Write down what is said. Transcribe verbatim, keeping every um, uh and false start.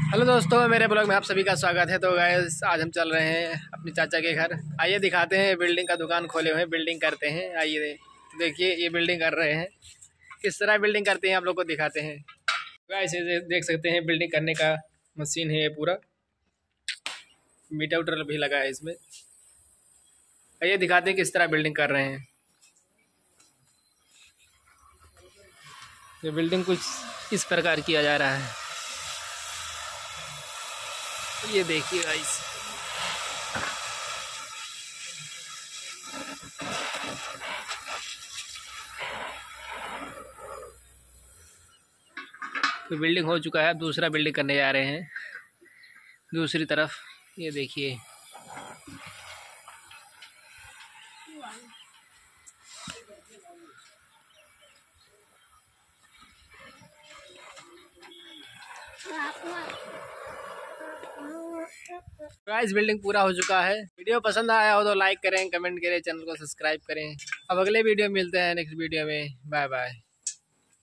Hello दोस्तों, मेरे blog में आप सभी का स्वागत है। तो गाइस आज हम चल रहे हैं अपने चाचा के घर। आइए दिखाते हैं, बिल्डिंग का दुकान खोले हुए हैं, बिल्डिंग करते हैं। आइए देखिए, ये बिल्डिंग कर रहे हैं। किस तरह बिल्डिंग करते हैं आप लोग को दिखाते हैं। गाइस ये देख सकते हैं, बिल्डिंग करने का मशीन है ये पूरा। मीटर उटर भी लगा है इसमें। आइए दिखाते हैं किस तरह बिल्डिंग कर रहे हैं। ये बिल्डिंग कुछ इस प्रकार किया जा रहा है। ये देखिए गाइस, तो बिल्डिंग हो चुका है। अब दूसरा बिल्डिंग करने जा रहे हैं दूसरी तरफ। ये देखिए, गाइस बिल्डिंग पूरा हो चुका है। वीडियो पसंद आया हो तो लाइक करें, कमेंट करें, चैनल को सब्सक्राइब करें। अब अगले वीडियो में मिलते हैं, नेक्स्ट वीडियो में। Bye bye.